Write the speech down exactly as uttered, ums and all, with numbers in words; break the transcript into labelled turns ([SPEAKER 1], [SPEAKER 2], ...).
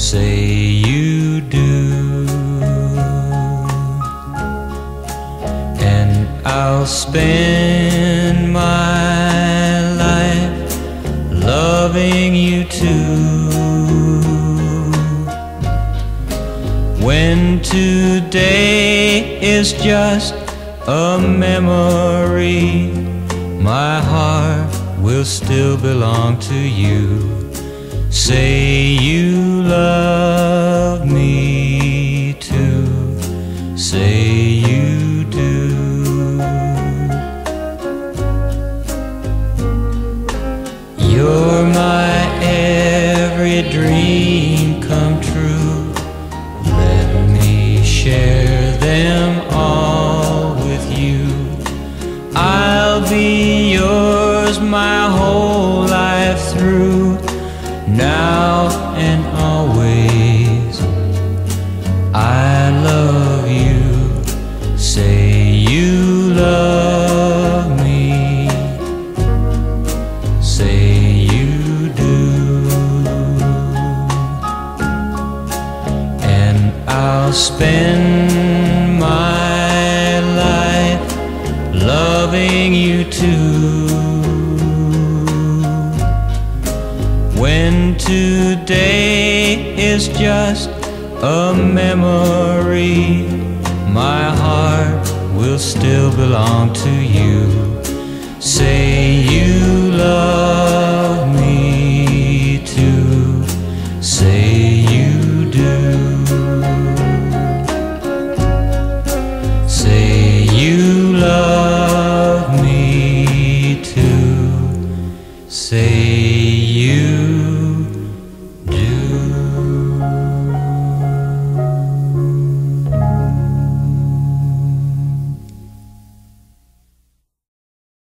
[SPEAKER 1] say you do, and I'll spend my life loving you too. When today is just a memory, my heart will still belong to you. Say you love me too, say you do. You're my every dream come true. Let me share them all with you. I'll be yours my whole life through, now and always. I love you, say you love me, say you do, and I'll spend my life loving you too. When today is just a memory, my heart will still belong to you. Say you love me too, say you do, say you love me too, say you